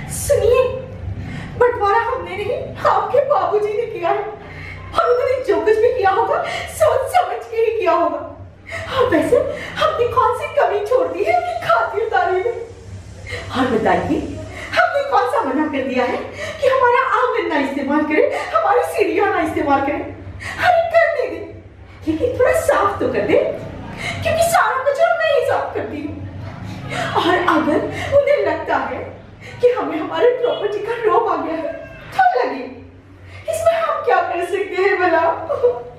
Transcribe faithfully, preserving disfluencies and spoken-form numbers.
सुनिए, बंटवारा हमने नहीं, आपके बाबूजी ने किया है और उन्होंने जो कुछ भी किया होगा सोच समझ के ही किया होगा। और वैसे हमने कौन सी कमी छोड़ दी है उनकी खातिरदारी में? और बताइए, हमने कौन सा मना कर दिया है कि हमारा आंगन ना इस्तेमाल करे, हमारी सीढ़ियां ना इस्तेमाल करे? अरे करने दे, लेकिन थोड़ा साफ तो कर दे, क्योंकि सारा कुछ मैं ही साफ करती हूँ। और अगर उन्हें लगता है कि हमें हमारे प्रॉपर्टी का रोब आ गया है तो लगे, इसमें हम क्या कर सकते हैं भला?